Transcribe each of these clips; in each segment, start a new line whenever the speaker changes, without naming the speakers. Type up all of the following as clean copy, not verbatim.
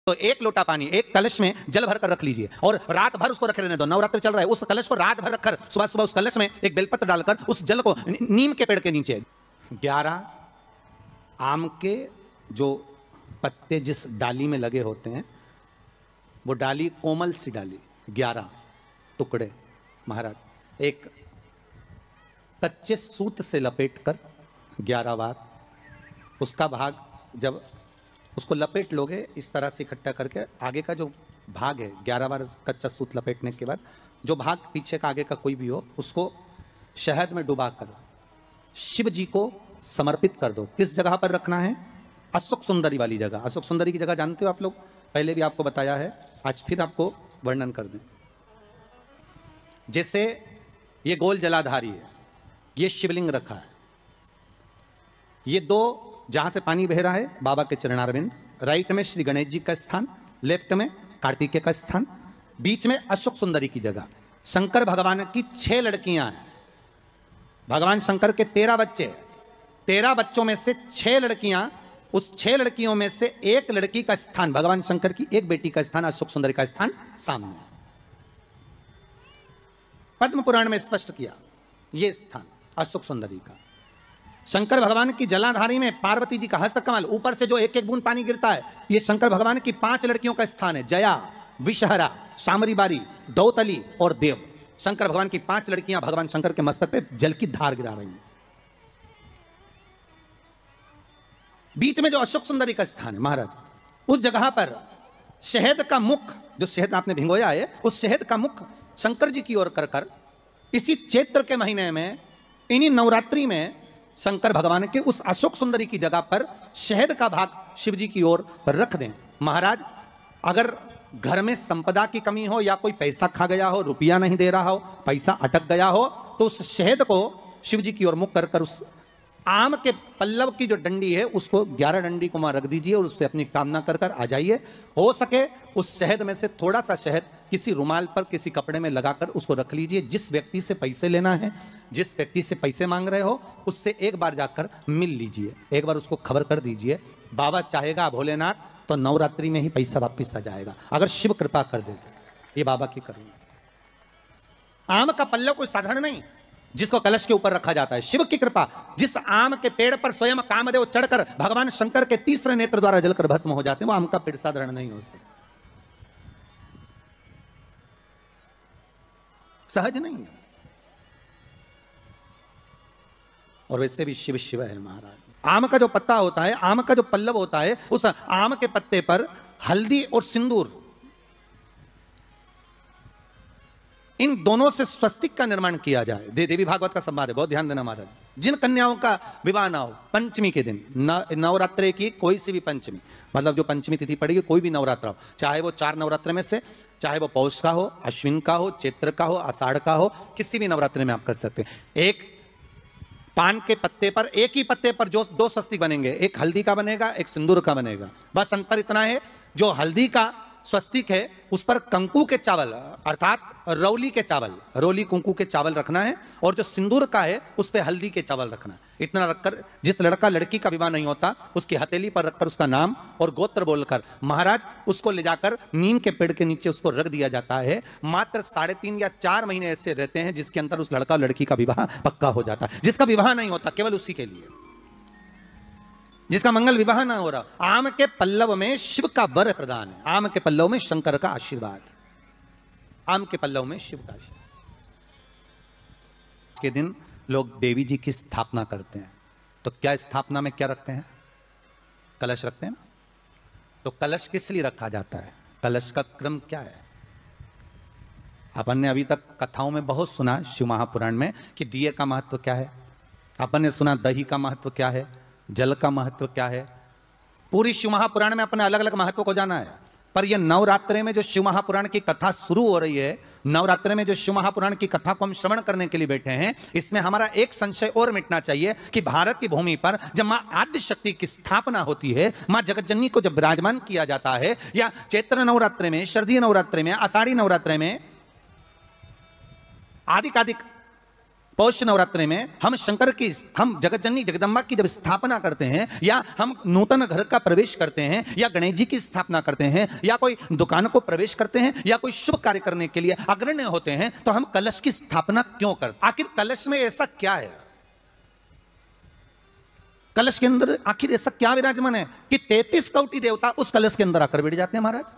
तो एक लोटा पानी एक कलश में जल भर कर रख लीजिए और रात भर उसको रखे रहने दो। नवरात्र चल रहा है, उस कलश को रात भर रखकर सुबह सुबह उस कलश में एक बेलपत्र डालकर उस जल को नीम के पेड़ के नीचे 11 आम के जो पत्ते जिस डाली में लगे होते हैं, वो डाली कोमल सी डाली 11 टुकड़े महाराज एक कच्चे सूत से लपेटकर 11 बार उसका भाग, जब उसको लपेट लोगे इस तरह से इकट्ठा करके, आगे का जो भाग है 11 बार कच्चा सूत लपेटने के बाद जो भाग पीछे का आगे का कोई भी हो उसको शहद में डुबाकर शिव जी को समर्पित कर दो। किस जगह पर रखना है? अशोक सुंदरी वाली जगह। अशोक सुंदरी की जगह जानते हो आप लोग, पहले भी आपको बताया है, आज फिर आपको वर्णन कर दें। जैसे ये गोल जलाधारी है, ये शिवलिंग रखा है, ये दो जहां से पानी बह रहा है बाबा के चरणारविंद, राइट में श्री गणेश जी का स्थान, लेफ्ट में कार्तिकेय का स्थान, बीच में अशोक सुंदरी की जगह। शंकर भगवान की 6 लड़कियां हैं। भगवान शंकर के 13 बच्चे, 13 बच्चों में से 6 लड़कियां, उस 6 लड़कियों में से एक लड़की का स्थान, भगवान शंकर की एक बेटी का स्थान, अशोक सुंदरी का स्थान सामने। पद्म पुराण में स्पष्ट किया यह स्थान अशोक सुंदरी का। शंकर भगवान की जलाधारी में पार्वती जी का हस्तकमल, ऊपर से जो एक एक बूंद पानी गिरता है, यह शंकर भगवान की 5 लड़कियों का स्थान है, जया, विषहरा, शामरी बारी, दौतली और देव। शंकर भगवान की 5 लड़कियां भगवान शंकर के मस्तक पे जल की धार गिरा रही हैं। बीच में जो अशोक सुंदरी का स्थान है महाराज, उस जगह पर शहद का मुख, जो शहद आपने भिंगोया है, उस शहद का मुख शंकर जी की ओर कर इसी चैत्र के महीने में, इन्हीं नवरात्रि में शंकर भगवान के उस अशोक सुंदरी की जगह पर शहद का भाग शिव जी की ओर रख दें। महाराज अगर घर में संपदा की कमी हो या कोई पैसा खा गया हो, रुपया नहीं दे रहा हो, पैसा अटक गया हो, तो उस शहद को शिव जी की ओर मुख कर उस आम के पल्लव की जो डंडी है उसको 11 डंडी को वहां रख दीजिए और उससे अपनी कामना कर आ जाइए। हो सके उस शहद में से थोड़ा सा शहद किसी रुमाल पर, किसी कपड़े में लगाकर उसको रख लीजिए। जिस व्यक्ति से पैसे लेना है, जिस व्यक्ति से पैसे मांग रहे हो, उससे एक बार जाकर मिल लीजिए, एक बार उसको खबर कर दीजिए। बाबा चाहेगा भोलेनाथ तो नवरात्रि में ही पैसा वापिस आ जाएगा, अगर शिव कृपा कर दे। ये बाबा की करुणा। आम का पल्लव कोई साधारण नहीं जिसको कलश के ऊपर रखा जाता है, शिव की कृपा। जिस आम के पेड़ पर स्वयं कामदेव चढ़कर भगवान शंकर के तीसरे नेत्र द्वारा जलकर भस्म हो जाते हैं, वो आम का पेड़ साधारण नहीं हो सकता, सहज नहीं है। और वैसे भी शिव शिव है महाराज। आम का जो पत्ता होता है, आम का जो पल्लव होता है, उस आम के पत्ते पर हल्दी और सिंदूर, इन दोनों से स्वस्तिक का निर्माण किया जाए। देवी भागवत का संवाद है, बहुत ध्यान देना महाराज। जिन कन्याओं का विवाह ना हो, पंचमी के दिन, नवरात्रे की कोई सी भी पंचमी, मतलब जो पंचमी तिथि पड़ेगी, कोई भी नवरात्र हो, चाहे वो 4 नवरात्र में से, चाहे वो पौष का हो, अश्विन का हो, चैत्र का हो, आषाढ़ का हो, किसी भी नवरात्रि में आप कर सकते हैं। एक पान के पत्ते पर, एक ही पत्ते पर जो 2 स्वस्तिक बनेंगे, एक हल्दी का बनेगा, एक सिंदूर का बनेगा। बस अंतर इतना है, जो हल्दी का स्वस्तिक है उस पर कंकु के चावल अर्थात रौली के चावल, रोली कुंकू के चावल रखना है, और जो सिंदूर का है उस पर हल्दी के चावल रखना है। इतना रखकर जिस लड़का लड़की का विवाह नहीं होता उसकी हथेली पर रखकर उसका नाम और गोत्र बोलकर महाराज उसको ले जाकर नीम के पेड़ के नीचे उसको रख दिया जाता है। मात्र 3.5 या 4 महीने ऐसे रहते हैं जिसके अंदर उस लड़का लड़की का विवाह पक्का हो जाता है। जिसका विवाह नहीं होता केवल उसी के लिए, जिसका मंगल विवाह ना हो रहा, आम के पल्लव में शिव का वर प्रदान है, आम के पल्लव में शंकर का आशीर्वाद, आम के पल्लव में शिव का आशीर्वाद। के दिन लोग देवी जी की स्थापना करते हैं, तो क्या स्थापना में क्या रखते हैं? कलश रखते हैं ना। तो कलश किस लिए रखा जाता है? कलश का क्रम क्या है? अपन ने अभी तक कथाओं में बहुत सुना शिव महापुराण में कि दिए का महत्व क्या है, अपन ने सुना दही का महत्व क्या है, जल का महत्व क्या है। पूरी शिव महापुराण में अपने अलग अलग महत्व को जाना है। पर यह नवरात्रे में जो शिव महापुराण की कथा शुरू हो रही है, नवरात्रे में जो शिव महापुराण की कथा को हम श्रवण करने के लिए बैठे हैं, इसमें हमारा एक संशय और मिटना चाहिए कि भारत की भूमि पर जब मां आद्य शक्ति की स्थापना होती है, मां जगतजननी को जब विराजमान किया जाता है, या चैत्र नवरात्रे में, शरदीय नवरात्रे में, आषाढ़ी नवरात्रे में, आदिक पौष नवरात्रि में हम जगत जननी जगदम्बा की जब स्थापना करते हैं, या हम नूतन घर का प्रवेश करते हैं, या गणेश जी की स्थापना करते हैं, या कोई दुकान को प्रवेश करते हैं, या कोई शुभ कार्य करने के लिए अग्रण्य होते हैं, तो हम कलश की स्थापना क्यों करते? आखिर कलश में ऐसा क्या है? कलश के अंदर आखिर ऐसा क्या विराजमान है कि 33 कोटि देवता उस कलश के अंदर आकर बैठ जाते हैं महाराज?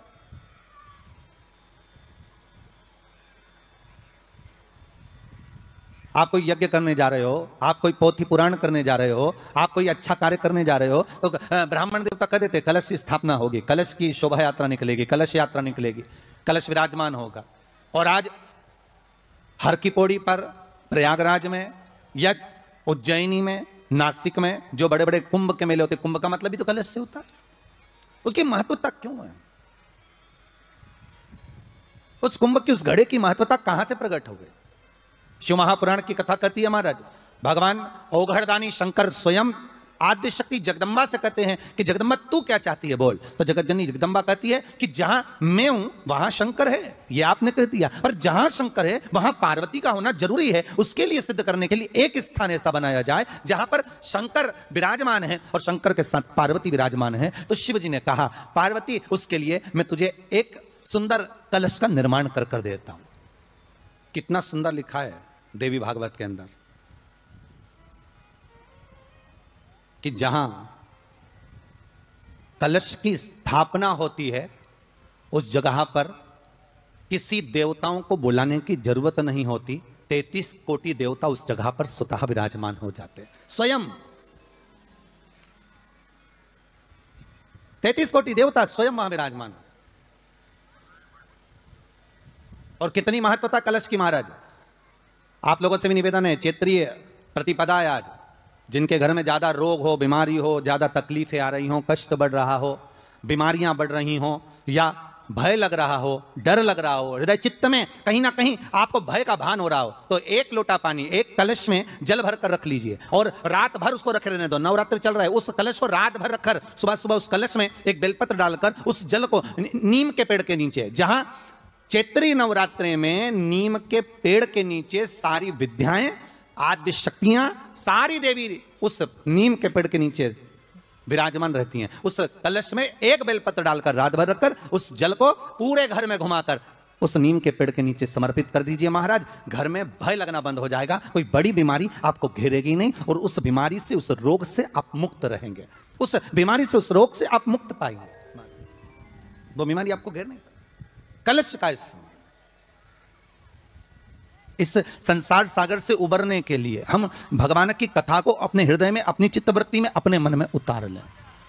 आप कोई यज्ञ करने जा रहे हो, आप कोई पोथी पुराण करने जा रहे हो, आप कोई अच्छा कार्य करने जा रहे हो, तो ब्राह्मण देवता कह देते कलश की स्थापना होगी, कलश की शोभा यात्रा निकलेगी, कलश यात्रा निकलेगी, कलश विराजमान होगा। और आज हर की पौड़ी पर, प्रयागराज में, या उज्जैनी में, नासिक में जो बड़े बड़े कुंभ के मेले होते, कुंभ का मतलब भी तो कलश से होता है। उसकी महत्वता क्यों है? उस कुंभ की, उस घड़े की महत्वता कहां से प्रकट हो गई? शिव महापुराण की कथा कहती है महाराज, भगवान ओघड़दानी शंकर स्वयं आद्य शक्ति जगदम्बा से कहते हैं कि जगदम्बा तू क्या चाहती है बोल। तो जगत जननी जगदम्बा कहती है कि जहां मैं हूं वहां शंकर है, ये आपने कह दिया, पर जहां शंकर है वहां पार्वती का होना जरूरी है। उसके लिए सिद्ध करने के लिए एक स्थान ऐसा बनाया जाए जहां पर शंकर विराजमान है और शंकर के साथ पार्वती विराजमान है। तो शिव जी ने कहा, पार्वती उसके लिए मैं तुझे एक सुंदर कलश का निर्माण कर देता हूं। कितना सुंदर लिखा है देवी भागवत के अंदर कि जहां कलश की स्थापना होती है उस जगह पर किसी देवताओं को बुलाने की जरूरत नहीं होती। 33 कोटि देवता उस जगह पर स्वतः विराजमान हो जाते हैं, स्वयं 33 कोटि देवता स्वयं वहां विराजमान। और कितनी महत्वता कलश की महाराज। आप लोगों से भी निवेदन है, क्षेत्रीय प्रतिपदा है आज, जिनके घर में ज्यादा रोग हो, बीमारी हो, ज्यादा तकलीफें आ रही हो, कष्ट बढ़ रहा हो, बीमारियां बढ़ रही हो, या भय लग रहा हो, डर लग रहा हो, हृदय चित्त में कहीं ना कहीं आपको भय का भान हो रहा हो, तो एक लोटा पानी, एक कलश में जल भर कर रख लीजिए और रात भर उसको रखे रहने दो। नवरात्र चल रहा है, उस कलश को रात भर रखकर सुबह सुबह उस कलश में एक बेलपत्र डालकर उस जल को नीम के पेड़ के नीचे, जहां चैत्री नवरात्रि में नीम के पेड़ के नीचे सारी विद्याएं, आद्य शक्तियां, सारी देवी उस नीम के पेड़ के नीचे विराजमान रहती हैं। उस कलश में एक बेलपत्र डालकर रात भर रखकर उस जल को पूरे घर में घुमाकर उस नीम के पेड़ के नीचे समर्पित कर दीजिए महाराज। घर में भय लगना बंद हो जाएगा, कोई बड़ी बीमारी आपको घेरेगी नहीं और उस बीमारी से, उस रोग से आप मुक्त रहेंगे। उस बीमारी से, उस रोग से आप मुक्त पाएंगे, वो बीमारी आपको घेर नहीं। कलश का इस संसार सागर से उबरने के लिए हम भगवान की कथा को अपने हृदय में, अपनी चित्तवृत्ति में, अपने मन में उतार लें।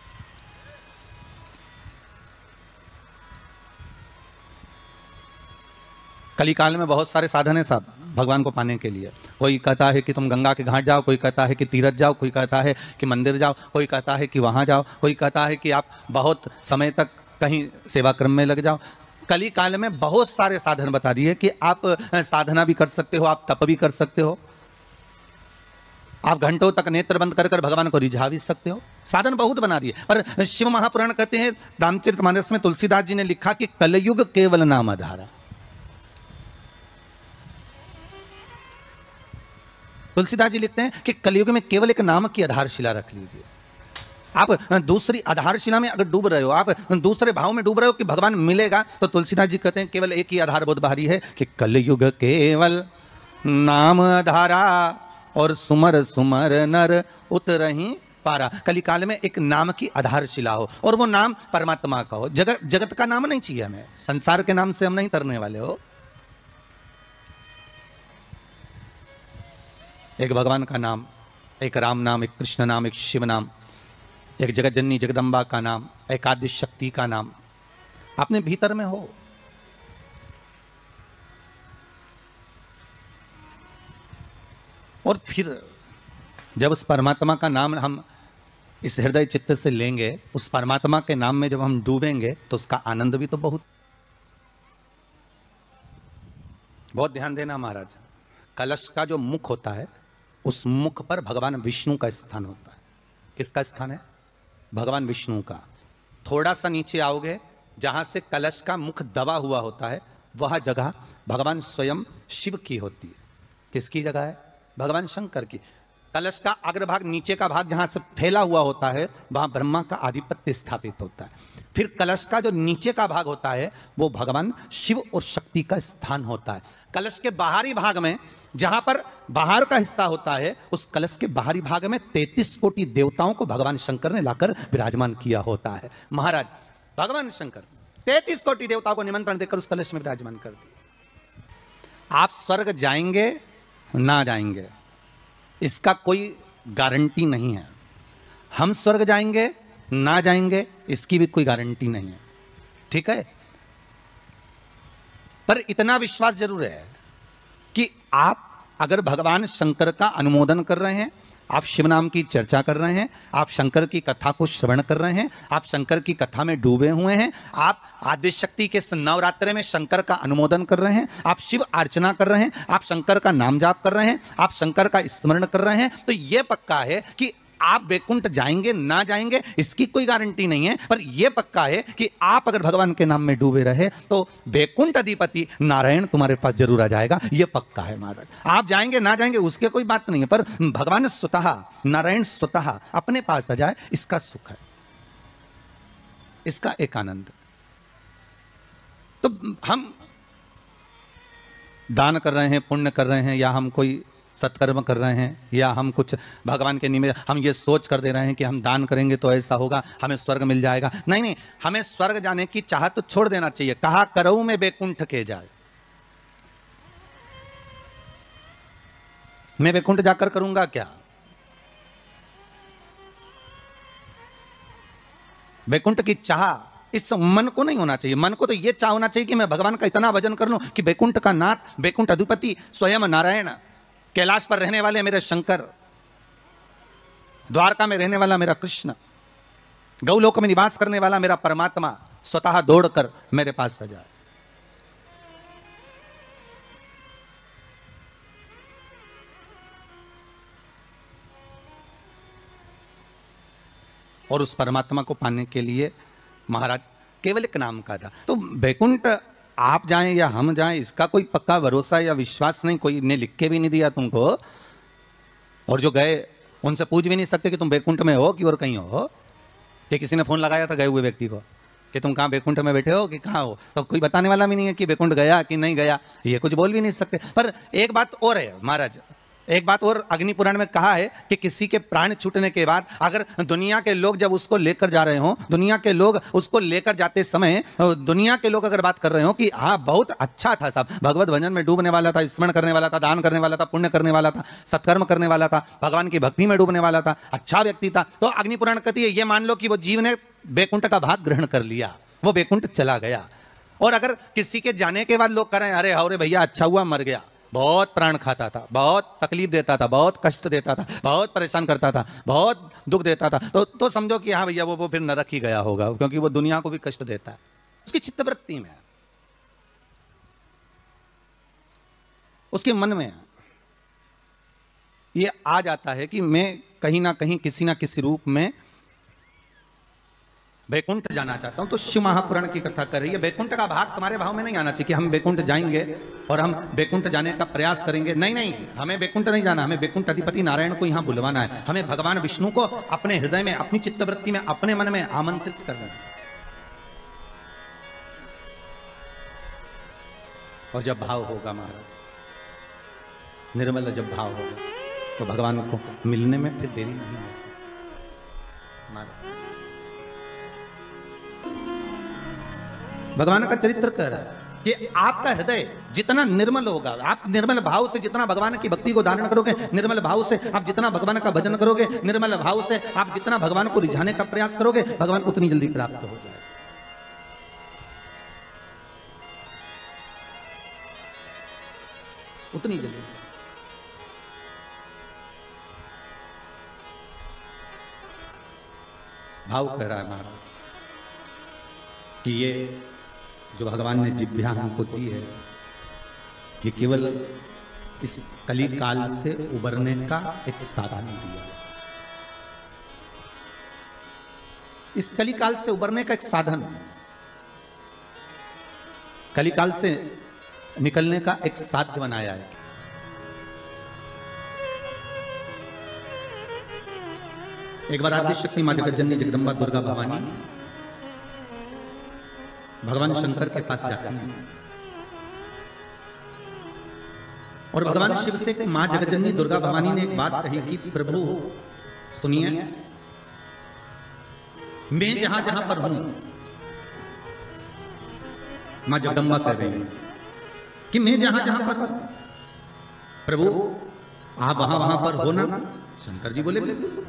कलिकाल में बहुत सारे साधन है साहब भगवान को पाने के लिए। कोई कहता है कि तुम गंगा के घाट जाओ, कोई कहता है कि तीरथ जाओ, कोई कहता है कि मंदिर जाओ, कोई कहता है कि वहां जाओ, कोई कहता है कि आप बहुत समय तक कहीं सेवा क्रम में लग जाओ। कली काल में बहुत सारे साधन बता दिए कि आप साधना भी कर सकते हो, आप तप भी कर सकते हो, आप घंटों तक नेत्र बंद कर भगवान को रिझा भी सकते हो। साधन बहुत बना दिए। पर शिव महापुराण कहते हैं, रामचरितमानस में तुलसीदास जी ने लिखा कि कलयुग केवल नाम आधारा। तुलसीदास जी लिखते हैं कि कलयुग में केवल एक नाम की आधारशिला रख लीजिए। आप दूसरी आधारशिला में अगर डूब रहे हो, आप दूसरे भाव में डूब रहे हो कि भगवान मिलेगा, तो तुलसीदास जी कहते हैं केवल एक ही आधारभूत बाहरी है कि कलयुग केवल नाम आधारा और सुमर सुमर नर उतरहि पारा। कलिकाल में एक नाम की आधारशिला हो और वो नाम परमात्मा का हो। जगत का नाम नहीं चाहिए हमें, संसार के नाम से हम नहीं तरने वाले हो। एक भगवान का नाम, एक राम नाम, एक कृष्ण नाम, एक शिव नाम, एक जगत जननी जगदम्बा का नाम, एक आद्य शक्ति का नाम अपने भीतर में हो। और फिर जब उस परमात्मा का नाम हम इस हृदय चित्त से लेंगे, उस परमात्मा के नाम में जब हम डूबेंगे, तो उसका आनंद भी तो बहुत ध्यान देना महाराज। कलश का जो मुख होता है, उस मुख पर भगवान विष्णु का स्थान होता है। किसका स्थान है? भगवान विष्णु का। थोड़ा सा नीचे आओगे, जहां से कलश का मुख दबा हुआ होता है, वह जगह भगवान स्वयं शिव की होती है। किसकी जगह है? भगवान शंकर की। कलश का अग्रभाग, नीचे का भाग जहां से फैला हुआ होता है, वहां ब्रह्मा का आधिपत्य स्थापित होता है। फिर कलश का जो नीचे का भाग होता है वो भगवान शिव और शक्ति का स्थान होता है। कलश के बाहरी भाग में, जहां पर बाहर का हिस्सा होता है, उस कलश के बाहरी भाग में 33 कोटि देवताओं को भगवान शंकर ने लाकर विराजमान किया होता है। महाराज भगवान शंकर 33 कोटि देवताओं को निमंत्रण देकर उस कलश में विराजमान कर दिया। आप स्वर्ग जाएंगे ना जाएंगे इसका कोई गारंटी नहीं है। हम स्वर्ग जाएंगे ना जाएंगे इसकी भी कोई गारंटी नहीं है, ठीक है। पर इतना विश्वास जरूर है कि आप अगर भगवान शंकर का अनुमोदन कर रहे हैं, आप शिव नाम की चर्चा कर रहे हैं, आप शंकर की कथा को श्रवण कर रहे हैं, आप शंकर की कथा में डूबे हुए हैं, आप आदि शक्ति के नवरात्रे में शंकर का अनुमोदन कर रहे हैं, आप शिव अर्चना कर रहे हैं, आप शंकर का नाम जाप कर रहे हैं, आप शंकर का स्मरण कर रहे हैं, तो यह पक्का है कि आप वैकुंठ जाएंगे ना जाएंगे इसकी कोई गारंटी नहीं है। पर यह पक्का है कि आप अगर भगवान के नाम में डूबे रहे तो वैकुंठ अधिपति नारायण तुम्हारे पास जरूर आ जाएगा, यह पक्का है महाराज। आप जाएंगे ना जाएंगे उसके कोई बात नहीं है, पर भगवान स्वतः, नारायण स्वतः अपने पास आ जाए इसका सुख है, इसका एक आनंद। तो हम दान कर रहे हैं, पुण्य कर रहे हैं, या हम कोई सत्कर्म कर रहे हैं, या हम कुछ भगवान के निमित्त हम ये सोच कर दे रहे हैं कि हम दान करेंगे तो ऐसा होगा, हमें स्वर्ग मिल जाएगा। नहीं नहीं, हमें स्वर्ग जाने की चाहत तो छोड़ देना चाहिए। कहा करऊं मैं वैकुंठ के जाए, मैं वैकुंठ जाकर करूंगा क्या? वैकुंठ की चाह इस मन को नहीं होना चाहिए। मन को तो यह चाह होना चाहिए कि मैं भगवान का इतना भजन कर लूं कि वैकुंठ का नाथ, वैकुंठ अधिपति स्वयं नारायण, कैलाश पर रहने वाले मेरे शंकर, द्वारका में रहने वाला मेरा कृष्ण, गौलोक में निवास करने वाला मेरा परमात्मा स्वतः दौड़कर मेरे पास आ जाए। और उस परमात्मा को पाने के लिए महाराज केवल एक नाम का था। तो वैकुंठ आप जाएं या हम जाएं इसका कोई पक्का भरोसा या विश्वास नहीं, कोई ने लिख के भी नहीं दिया तुमको, और जो गए उनसे पूछ भी नहीं सकते कि तुम वैकुंठ में हो कि और कहीं हो। कि किसी ने फोन लगाया था गए हुए व्यक्ति को कि तुम कहाँ वैकुंठ में बैठे हो कि कहाँ हो, तो कोई बताने वाला भी नहीं है कि वैकुंठ गया कि नहीं गया, ये कुछ बोल भी नहीं सकते। पर एक बात और है महाराज, एक बात और अग्नि पुराण में कहा है कि किसी के प्राण छूटने के बाद अगर दुनिया के लोग जब उसको लेकर जा रहे हो, दुनिया के लोग उसको लेकर जाते समय दुनिया के लोग अगर बात कर रहे हो कि हाँ बहुत अच्छा था साहब, भगवत भजन में डूबने वाला था, स्मरण करने वाला था, दान करने वाला था, पुण्य करने वाला था, सत्कर्म करने वाला था, भगवान की भक्ति में डूबने वाला था, अच्छा व्यक्ति था, तो अग्नि पुराण कहती है ये मान लो कि वो जीव ने वैकुंठ का भाग ग्रहण कर लिया, वो वैकुंठ चला गया। और अगर किसी के जाने के बाद लोग कह रहे हैं अरे अरे भैया अच्छा हुआ मर गया, बहुत प्राण खाता था, बहुत तकलीफ देता था, बहुत कष्ट देता था, बहुत परेशान करता था, बहुत दुख देता था, तो समझो कि हाँ भैया वो फिर नरक ही गया होगा, क्योंकि वो दुनिया को भी कष्ट देता है। उसकी चित्तवृत्ति में, उसके मन में ये आ जाता है कि मैं कहीं ना कहीं किसी ना किसी रूप में वैकुंठ जाना चाहता हूं। तो शिव महापुराण की कथा कर रही है वैकुंठ का भाग तुम्हारे भाव में नहीं आना चाहिए कि हम वैकुंठ जाएंगे और हम वैकुंठ जाने का प्रयास करेंगे। नहीं नहीं, हमें वैकुंठ नहीं जाना, हमें वैकुंठ अधिपति नारायण को यहां बुलवाना है, हमें भगवान विष्णु को अपने हृदय में, अपनी चित्तवृत्ति में, अपने मन में आमंत्रित करना है। और जब भाव होगा महाराज, निर्मल जब भाव होगा तो भगवान को मिलने में फिर देरी नहीं हो सकती महाराज। भगवान का चरित्र कह रहा है कि आपका हृदय जितना निर्मल होगा, आप निर्मल भाव से जितना भगवान की भक्ति को धारण करोगे, निर्मल भाव से आप जितना भगवान का भजन करोगे, निर्मल भाव से आप जितना भगवान को रिझाने का प्रयास करोगे, भगवान उतनी जल्दी प्राप्त हो जाए। उतनी जल्दी। भाव कह रहा है महाराज कि ये जो भगवान ने जिभ्या हमको दी है, ये केवल इस कली काल से उबरने का एक साधन दिया। इस कली काल से उबरने का एक साधन, कली काल से निकलने का एक साध्य बनाया है। एक बार आदि शक्ति माँ जगत जननी जगदम्बा दुर्गा भवानी भगवान शंकर के पास जाती हैं और भगवान शिव से माँ जगत जननी दुर्गा भवानी ने एक बात कही कि प्रभु सुनिए, मैं जहां जहां पर हूं, मां जगदम्बा कह रही है कि मैं जहां जहां पर हूं, प्रभु आप वहां वहां पर हो ना? शंकर जी बोले बिल्कुल,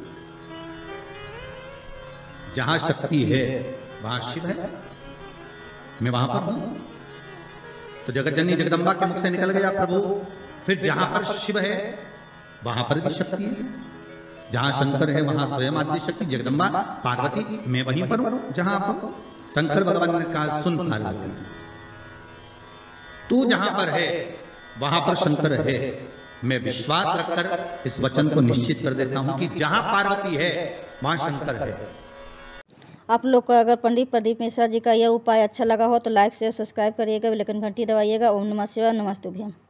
जहां शक्ति है वहां शिव है, मैं वहां पर हूं। तो जगत जननी जगदम्बा के मुख से निकल गया, प्रभु फिर जहां पर शिव है वहां पर भी शक्ति है, जहां शंकर है वहां स्वयं आदि शक्ति जगदम्बा पार्वती, मैं वहीं पर हूं जहां आप हो। शंकर भगवान ने कहा, सुन पार्वती, तू जहां पर है वहां पर शंकर है। मैं विश्वास रखकर इस वचन को निश्चित कर देता हूं कि जहां पार्वती है वहां शंकर है।
आप लोग को अगर पंडित प्रदीप मिश्रा जी का यह उपाय अच्छा लगा हो तो लाइक शेयर सब्सक्राइब करिएगा, बेल आइकन घंटी दबाइएगा। ओम नमः शिवाय, नमस्तुभ्यम।